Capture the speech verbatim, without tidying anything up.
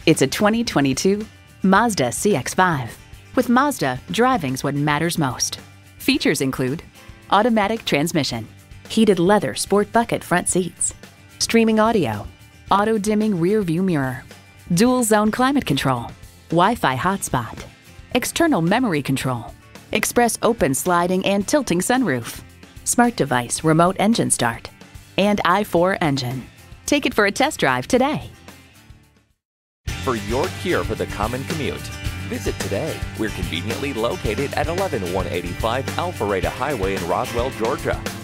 It's a twenty twenty-two Mazda C X five. With Mazda, driving's what matters most. Features include automatic transmission, heated leather sport bucket front seats, streaming audio, auto-dimming rear view mirror, dual zone climate control, Wi-Fi hotspot, external memory control, express open sliding and tilting sunroof, smart device remote engine start, and i four engine. Take it for a test drive today. For your cure for the common commute, visit today. We're conveniently located at eleven one eighty-five Alpharetta Highway in Roswell, Georgia.